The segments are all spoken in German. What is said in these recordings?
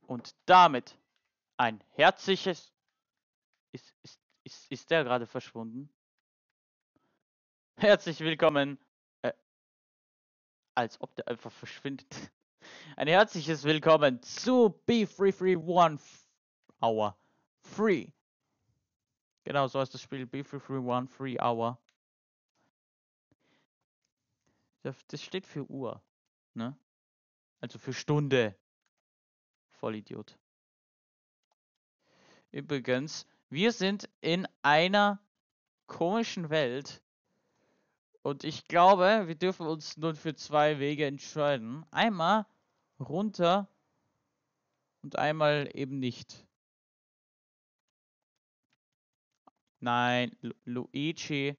Und damit ein herzliches... Ist der gerade verschwunden? Herzlich willkommen. Als ob der einfach verschwindet. Ein herzliches Willkommen zu B331 Hour. Free. Genau, so heißt das Spiel. B331 Free Hour. Das steht für Uhr. Ne? Also für Stunde. Vollidiot. Übrigens, wir sind in einer komischen Welt. Und ich glaube, wir dürfen uns nun für zwei Wege entscheiden. Einmal runter und einmal eben nicht. Nein, Luigi.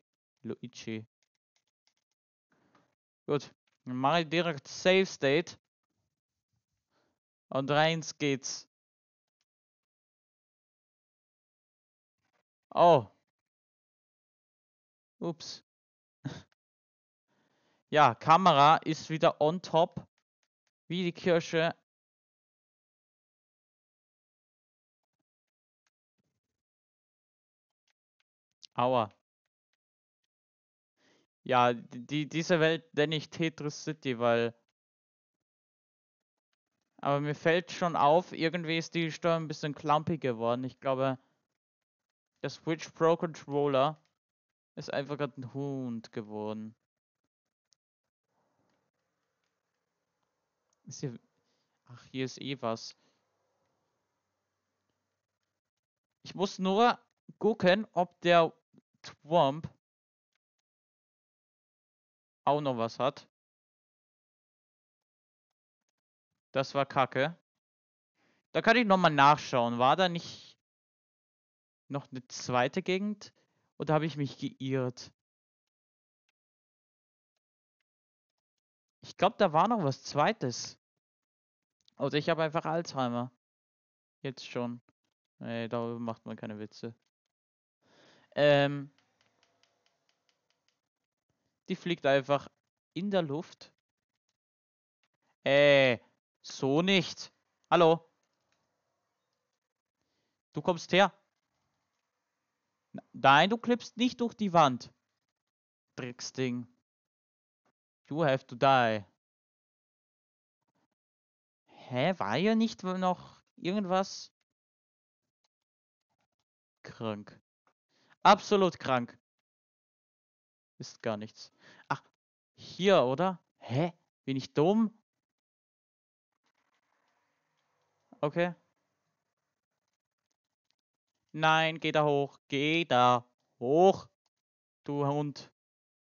Gut, dann mache ich direkt Save State. Und reins geht's. Oh. Ups. Ja, Kamera ist wieder on top. Wie die Kirsche. Aua. Ja, diese Welt nenne ich Tetris City, weil... Aber mir fällt schon auf, irgendwie ist die Steuer ein bisschen clumpy geworden. Ich glaube, der Switch Pro Controller ist einfach gerade ein Hund geworden. Ist hier... Ach, hier ist eh was. Ich muss nur gucken, ob der Twomp auch noch was hat. Das war Kacke. Da kann ich nochmal nachschauen. War da nicht noch eine zweite Gegend? Oder habe ich mich geirrt? Ich glaube, da war noch was Zweites. Oder ich habe einfach Alzheimer. Jetzt schon. Nee, darüber macht man keine Witze. Die fliegt einfach in der Luft. So nicht. Hallo? Du kommst her. Nein, du klippst nicht durch die Wand. Drecksding. You have to die. Hä? War hier nicht noch irgendwas? Krank. Absolut krank. Ist gar nichts. Ach, hier, oder? Hä? Bin ich dumm? Okay. Nein, geh da hoch. Geh da hoch. Du Hund.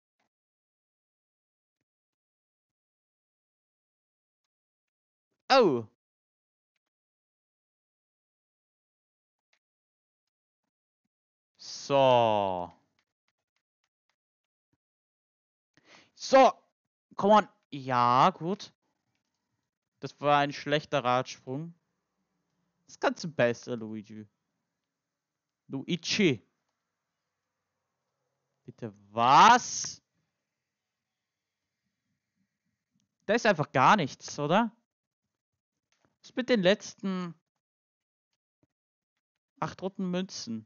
Oh. So. So. Come on. Ja, gut. Das war ein schlechter Radsprung. Das kannst du besser, Luigi. Luigi. Bitte was? Da ist einfach gar nichts, oder? Was mit den letzten 8 roten Münzen?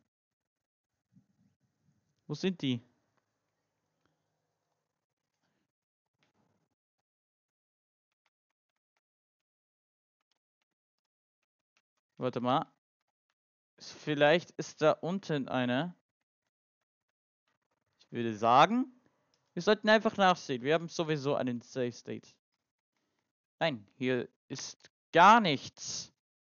Wo sind die? Warte mal. Vielleicht ist da unten eine. Ich würde sagen, wir sollten einfach nachsehen. Wir haben sowieso einen Safe State. Nein, hier ist gar nichts.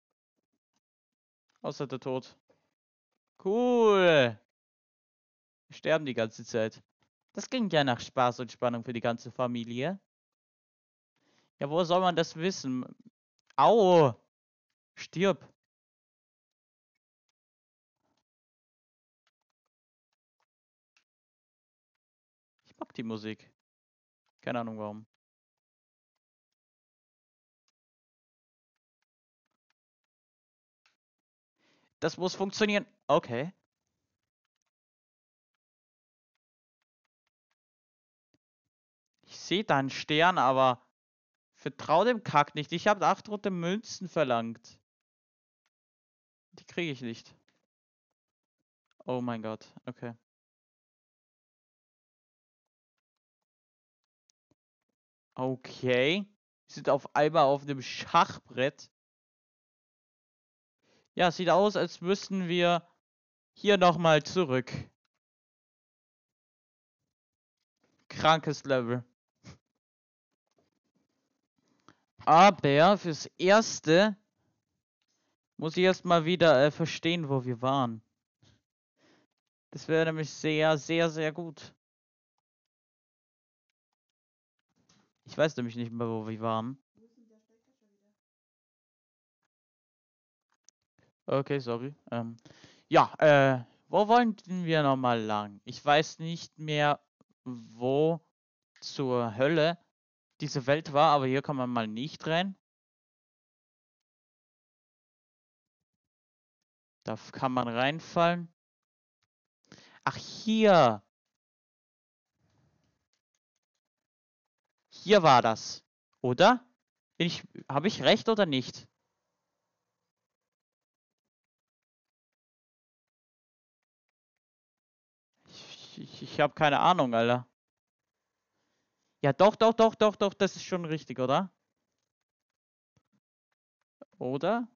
Außer der Tod. Cool. Wir sterben die ganze Zeit. Das klingt ja nach Spaß und Spannung für die ganze Familie. Ja, wo soll man das wissen? Au! Stirb! Ich mag die Musik. Keine Ahnung warum. Das muss funktionieren. Okay. Ich sehe da einen Stern, aber vertrau dem Kack nicht. Ich habe 8 rote Münzen verlangt. Die kriege ich nicht. Oh mein Gott, okay. Okay. Wir sind auf einmal auf dem Schachbrett. Ja, sieht aus, als müssten wir hier nochmal zurück. Krankes Level. Aber fürs Erste muss ich erstmal wieder verstehen, wo wir waren. Das wäre nämlich sehr, sehr, sehr gut. Ich weiß nämlich nicht mehr, wo wir waren. Okay, sorry. Ja, wo wollten wir nochmal lang? Ich weiß nicht mehr, wo zur Hölle diese Welt war, aber hier kann man mal nicht rein. Da kann man reinfallen. Ach, hier. Hier war das. Oder? Habe ich recht oder nicht? Ich habe keine Ahnung, Alter. Ja, doch, doch, doch, doch, doch, das ist schon richtig, oder? Oder?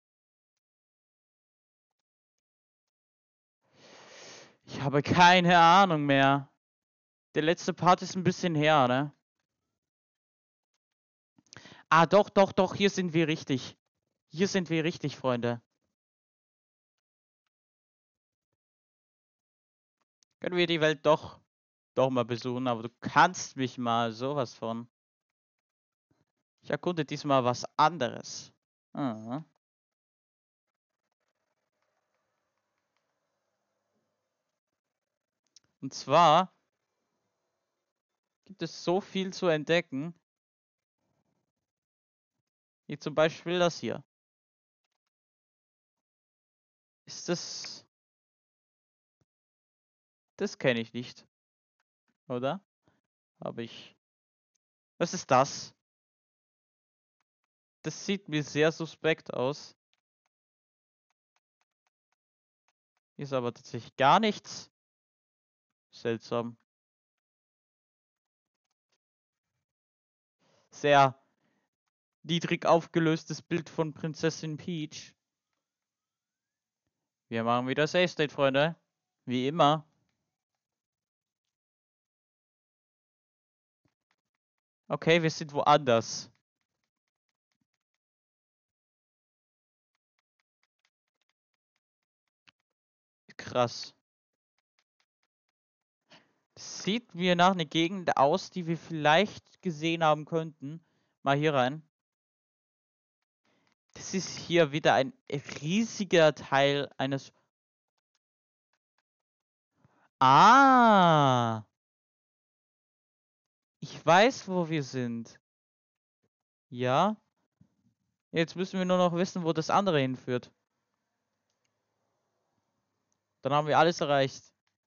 Ich habe keine Ahnung mehr. Der letzte Part ist ein bisschen her, ne? Ah, doch, doch, doch, hier sind wir richtig. Hier sind wir richtig, Freunde. Können wir die Welt doch mal besuchen, aber du kannst mich mal sowas von. Ich erkunde diesmal was anderes. Ah. Und zwar gibt es so viel zu entdecken. Wie zum Beispiel das hier. Ist das. Das kenne ich nicht. Oder? Habe ich. Was ist das? Das sieht mir sehr suspekt aus. Hier ist aber tatsächlich gar nichts. Seltsam. Sehr niedrig aufgelöstes Bild von Prinzessin Peach. Wir machen wieder Save State, Freunde. Wie immer. Okay, wir sind woanders. Krass. Sieht mir nach einer Gegend aus, die wir vielleicht gesehen haben könnten. Mal hier rein. Das ist hier wieder ein riesiger Teil eines... Ah! Ich weiß, wo wir sind. Ja? Jetzt müssen wir nur noch wissen, wo das andere hinführt. Dann haben wir alles erreicht.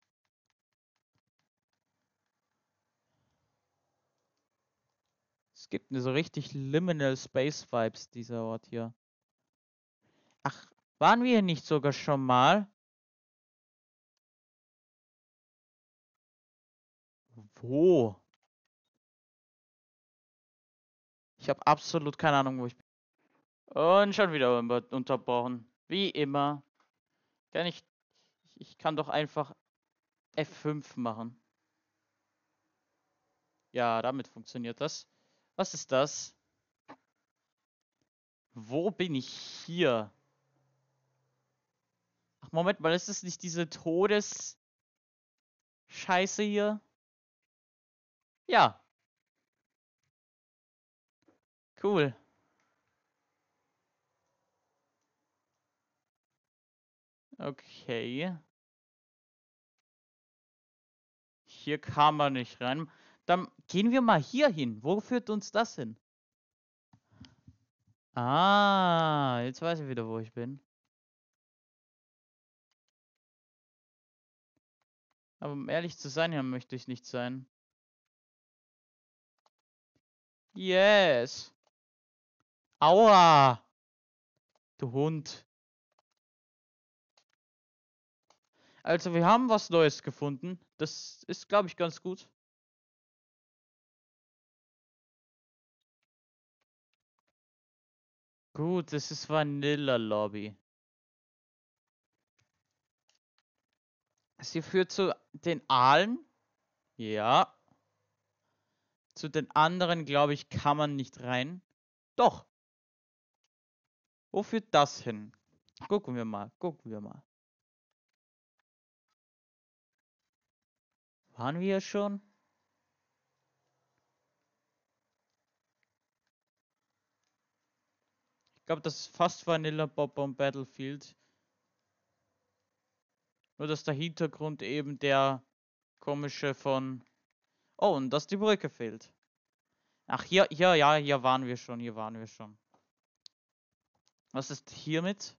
Es gibt mir so richtig Liminal Space Vibes, dieser Ort hier. Ach, waren wir hier nicht sogar schon mal? Wo? Ich habe absolut keine Ahnung, wo ich bin. Und schon wieder unterbrochen. Wie immer. Kann ich kann doch einfach F5 machen. Ja, damit funktioniert das. Was ist das? Wo bin ich hier? Ach, Moment mal, ist das nicht diese Todes-Scheiße hier? Ja. Cool. Okay. Hier kam man nicht rein. Dann gehen wir mal hier hin. Wo führt uns das hin? Ah, jetzt weiß ich wieder, wo ich bin. Aber um ehrlich zu sein, hier möchte ich nicht sein. Yes. Aua. Du Hund. Also wir haben was Neues gefunden. Das ist, glaube ich, ganz gut. Gut, das ist Vanilla Lobby. Sie führt zu den Aalen. Ja. Zu den anderen, glaube ich, kann man nicht rein. Doch. Wo führt das hin? Gucken wir mal. Gucken wir mal. Waren wir schon? Ich glaube, das ist fast Vanilla Bob-Omb Battlefield. Nur, dass der Hintergrund eben der komische von... Oh, und dass die Brücke fehlt. Ach, hier, ja, hier waren wir schon, hier waren wir schon. Was ist hiermit?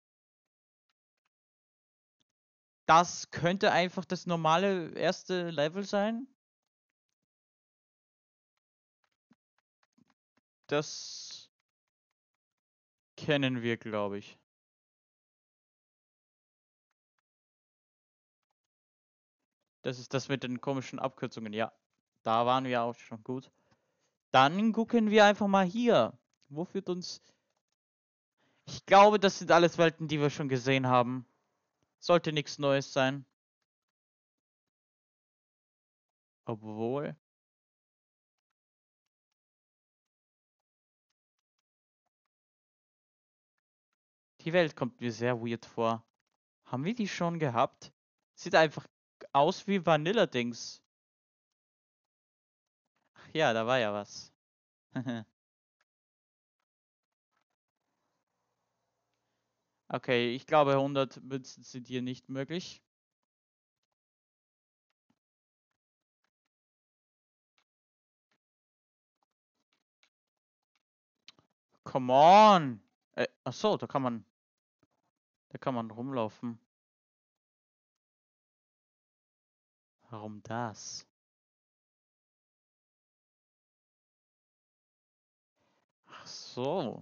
Das könnte einfach das normale erste Level sein. Das kennen wir, glaube ich. Das ist das mit den komischen Abkürzungen, ja. Da waren wir auch schon gut. Dann gucken wir einfach mal hier. Wo führt uns... Ich glaube, das sind alles Welten, die wir schon gesehen haben. Sollte nichts Neues sein. Obwohl... Die Welt kommt mir sehr weird vor. Haben wir die schon gehabt? Sieht einfach aus wie Vanilla-Dings. Ach ja, da war ja was. Okay, ich glaube 100 Münzen sind hier nicht möglich. Come on! Achso, da kann man rumlaufen. Warum das? Ach so.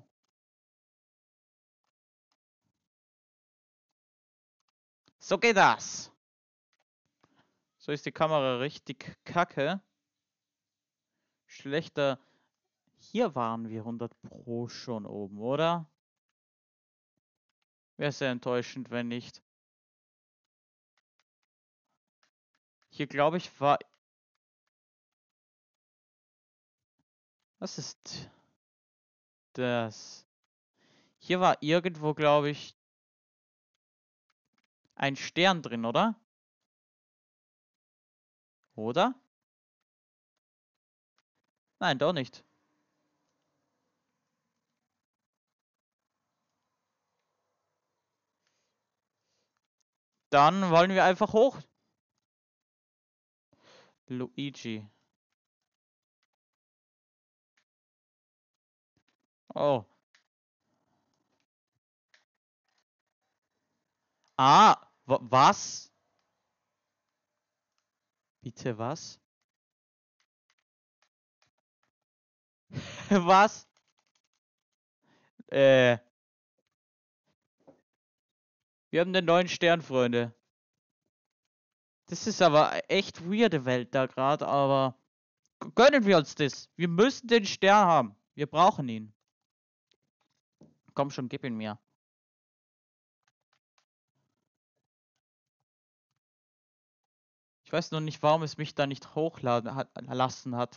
So geht das. So ist die Kamera richtig kacke. Schlechter. Hier waren wir 100 Pro schon oben, oder? Wäre sehr enttäuschend, wenn nicht. Hier, glaube ich, war... Was ist das? Hier war irgendwo, glaube ich, ein Stern drin, oder? Oder? Nein, doch nicht. Dann wollen wir einfach hoch. Luigi. Oh. Ah, was? Bitte was? Was? Wir haben den neuen Stern, Freunde. Das ist aber echt weirde Welt da gerade, aber gönnen wir uns das. Wir müssen den Stern haben. Wir brauchen ihn. Komm schon, gib ihn mir. Ich weiß noch nicht, warum es mich da nicht hochladen lassen hat.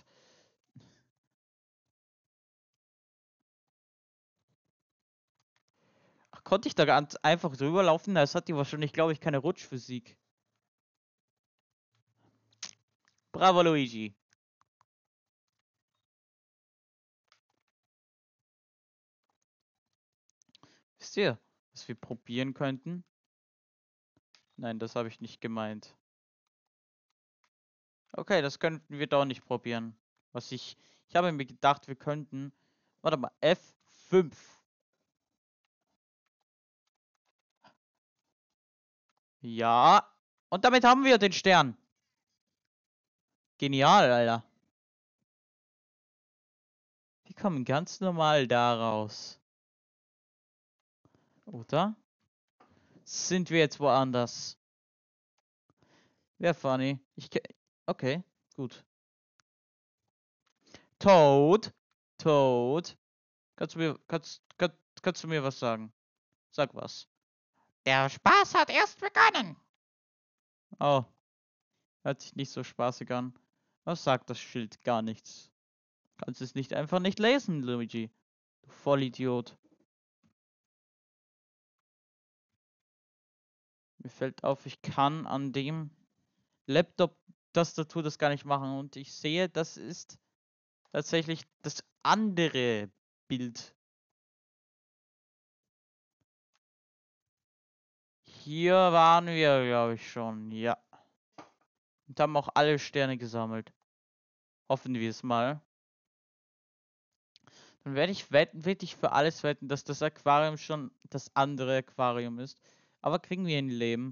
Ach, konnte ich da ganz einfach drüber laufen? Das hat die wahrscheinlich, glaube ich, keine Rutschphysik. Bravo, Luigi. Wisst ihr, was wir probieren könnten? Nein, das habe ich nicht gemeint. Okay, das könnten wir doch nicht probieren. Ich habe mir gedacht, wir könnten, warte mal, F5. Ja, und damit haben wir den Stern. Genial, Alter. Wir kommen ganz normal da raus. Oder? Sind wir jetzt woanders? Wäre funny. Okay, gut. Toad. Toad. Kannst du mir was sagen? Sag was. Der Spaß hat erst begonnen. Oh, hört sich nicht so spaßig an. Was sagt das Schild? Gar nichts. Kannst es nicht einfach nicht lesen, Luigi. Du Vollidiot. Mir fällt auf, ich kann an dem Laptop-Tastatur das gar nicht machen. Und ich sehe, das ist tatsächlich das andere Bild. Hier waren wir, glaube ich, schon. Ja. Und haben auch alle Sterne gesammelt. Hoffen wir es mal. Dann werde ich für alles wetten, dass das Aquarium schon das andere Aquarium ist. Aber kriegen wir ein Leben?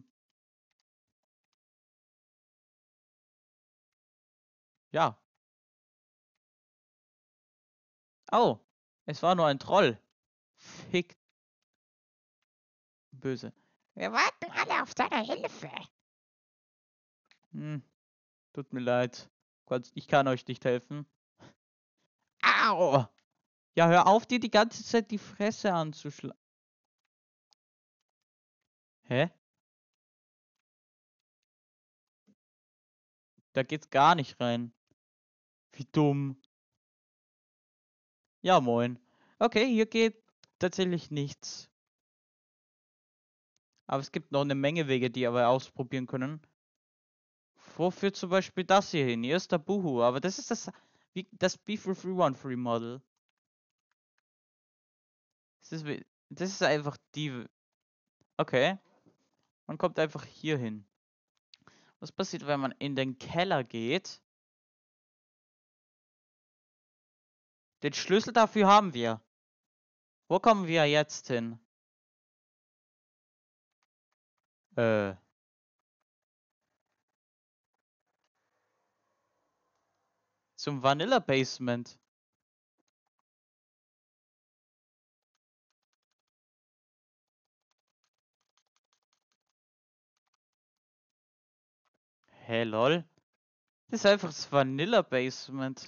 Ja. Oh, es war nur ein Troll. Fick. Böse. Wir warten alle auf deine Hilfe. Hm, tut mir leid. Ich kann euch nicht helfen. Au! Ja, hör auf, dir die ganze Zeit die Fresse anzuschlagen. Hä? Da geht's gar nicht rein. Wie dumm. Ja, moin. Okay, hier geht tatsächlich nichts. Aber es gibt noch eine Menge Wege, die wir ausprobieren können. Wofür zum Beispiel das hier hin? Hier ist der Buhu, aber das ist das B3313 Model. Das ist einfach die. Okay. Man kommt einfach hier hin. Was passiert, wenn man in den Keller geht? Den Schlüssel dafür haben wir. Wo kommen wir jetzt hin? Äh. Zum Vanilla Basement. Hä, lol? Das ist einfach das Vanilla Basement.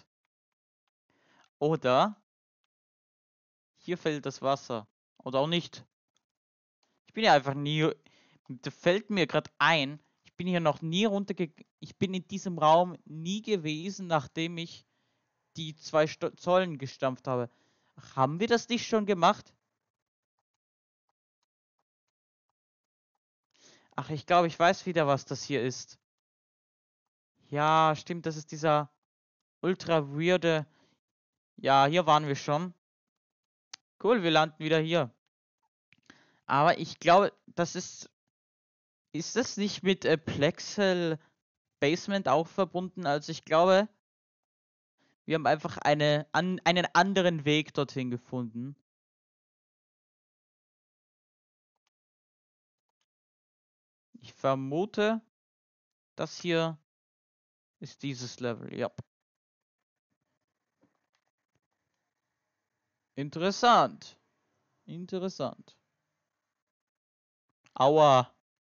Oder hier fällt das Wasser. Oder auch nicht. Ich bin ja einfach nie. Da fällt mir gerade ein, ich bin hier noch nie runtergegangen. Ich bin in diesem Raum nie gewesen, nachdem ich die 2 Zollen gestampft habe. Ach, haben wir das nicht schon gemacht? Ach, ich glaube, ich weiß wieder, was das hier ist. Ja, stimmt, das ist dieser ultra weirde. Ja, hier waren wir schon. Cool, wir landen wieder hier. Aber ich glaube, das ist. Ist das nicht mit Plexel Basement auch verbunden? Also ich glaube, wir haben einfach einen anderen Weg dorthin gefunden. Ich vermute, das hier ist dieses Level. Ja. Interessant. Interessant. Aua.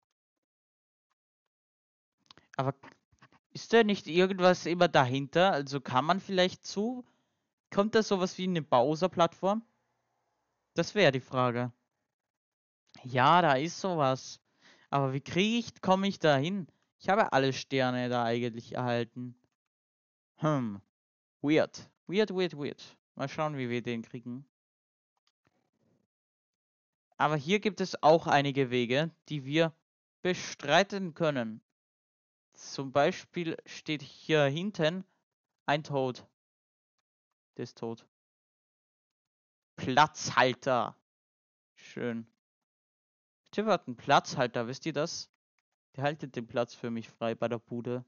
Aber ist da nicht irgendwas immer dahinter? Also kann man vielleicht zu? Kommt da sowas wie eine Bowser-Plattform? Das wäre die Frage. Ja, da ist sowas. Aber komme ich da hin? Ich habe alle Sterne da eigentlich erhalten. Hm. Weird. Weird. Mal schauen, wie wir den kriegen. Aber hier gibt es auch einige Wege, die wir bestreiten können. Zum Beispiel steht hier hinten ein Tod. Der ist tot. Platzhalter. Schön. Tipp hat einen Platzhalter, wisst ihr das? Der haltet den Platz für mich frei bei der Bude.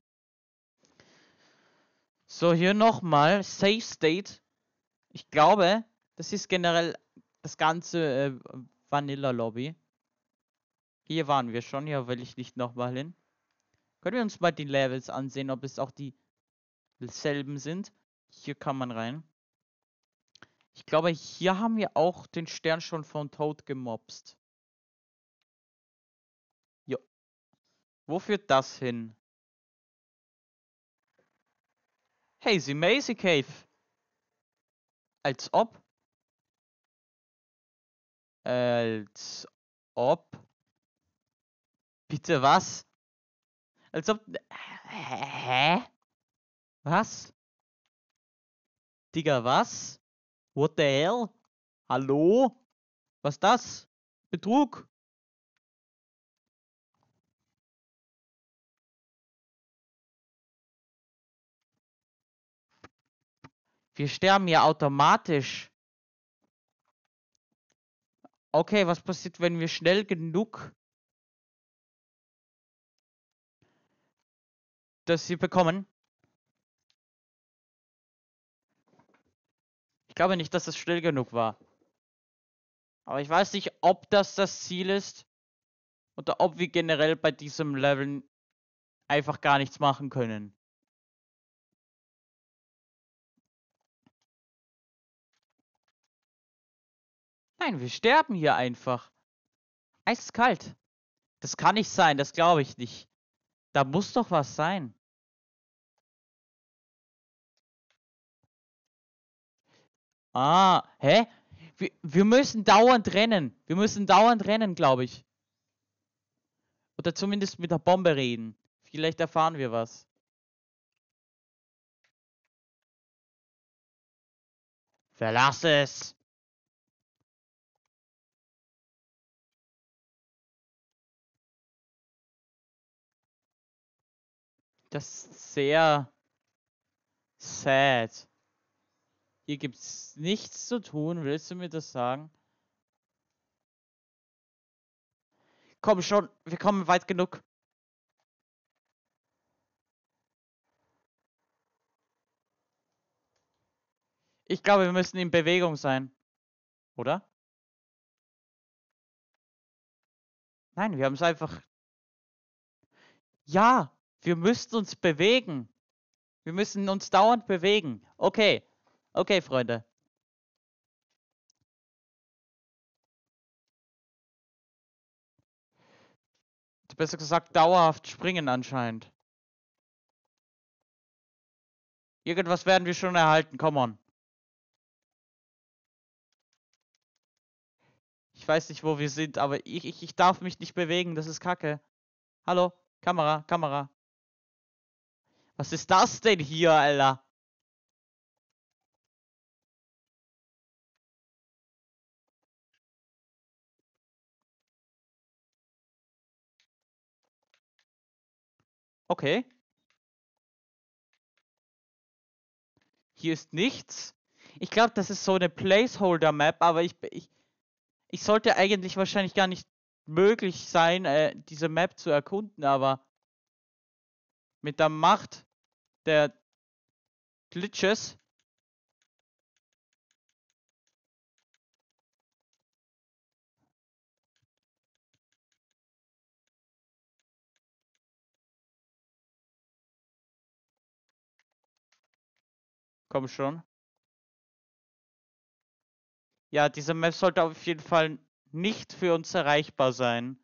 So, hier nochmal. Safe State. Ich glaube, das ist generell das ganze Vanilla Lobby. Hier waren wir schon, hier will ich nicht nochmal hin. Können wir uns mal die Levels ansehen, ob es auch dieselben sind. Hier kann man rein. Ich glaube, hier haben wir auch den Stern schon von Toad gemobst. Jo. Wo führt das hin? Hazy Mazy Cave. Als ob. Als ob. Bitte was? Als ob. Hä? Was? Digga, was? What the hell? Hallo? Was das? Betrug? Wir sterben ja automatisch. Okay, was passiert, wenn wir schnell genug das hier bekommen? Ich glaube nicht, dass es schnell genug war. Aber ich weiß nicht, ob das Ziel ist. Oder ob wir generell bei diesem Level einfach gar nichts machen können. Nein, wir sterben hier einfach. Eiskalt. Das kann nicht sein, das glaube ich nicht. Da muss doch was sein. Ah, hä? Wir müssen dauernd rennen. Wir müssen dauernd rennen, glaube ich. Oder zumindest mit der Bombe reden. Vielleicht erfahren wir was. Verlass es. Das ist sehr sad. Hier gibt's nichts zu tun. Willst du mir das sagen? Komm schon, wir kommen weit genug. Ich glaube, wir müssen in Bewegung sein. Oder? Nein, wir haben es einfach. Ja, wir müssen uns bewegen. Wir müssen uns dauernd bewegen. Okay. Okay, Freunde. Besser gesagt, dauerhaft springen anscheinend. Irgendwas werden wir schon erhalten. Come on. Ich weiß nicht, wo wir sind, aber ich darf mich nicht bewegen. Das ist Kacke. Hallo? Kamera, Kamera. Was ist das denn hier, Alter? Okay. Hier ist nichts. Ich glaube, das ist so eine Placeholder-Map, aber ich sollte eigentlich wahrscheinlich gar nicht möglich sein, diese Map zu erkunden, aber mit der Macht der Glitches. Komm schon. Ja, diese Map sollte auf jeden Fall nicht für uns erreichbar sein.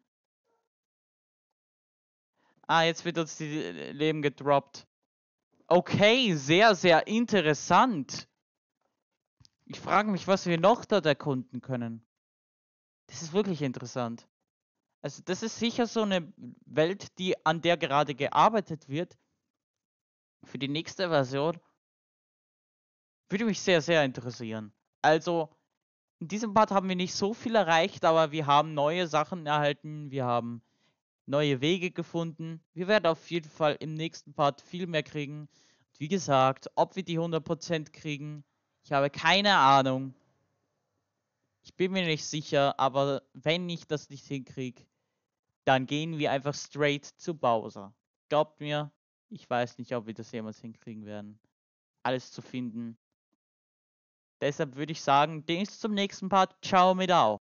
Ah, jetzt wird uns die Leben gedroppt. Okay, sehr, sehr interessant. Ich frage mich, was wir noch dort erkunden können. Das ist wirklich interessant. Also das ist sicher so eine Welt, an der gerade gearbeitet wird. Für die nächste Version würde mich sehr, sehr interessieren. Also in diesem Part haben wir nicht so viel erreicht, aber wir haben neue Sachen erhalten. Wir haben neue Wege gefunden. Wir werden auf jeden Fall im nächsten Part viel mehr kriegen. Und wie gesagt, ob wir die 100% kriegen, ich habe keine Ahnung. Ich bin mir nicht sicher, aber wenn ich das nicht hinkriege, dann gehen wir einfach straight zu Bowser. Glaubt mir, ich weiß nicht, ob wir das jemals hinkriegen werden, alles zu finden. Deshalb würde ich sagen, bis zum nächsten Part. Ciao mit Au.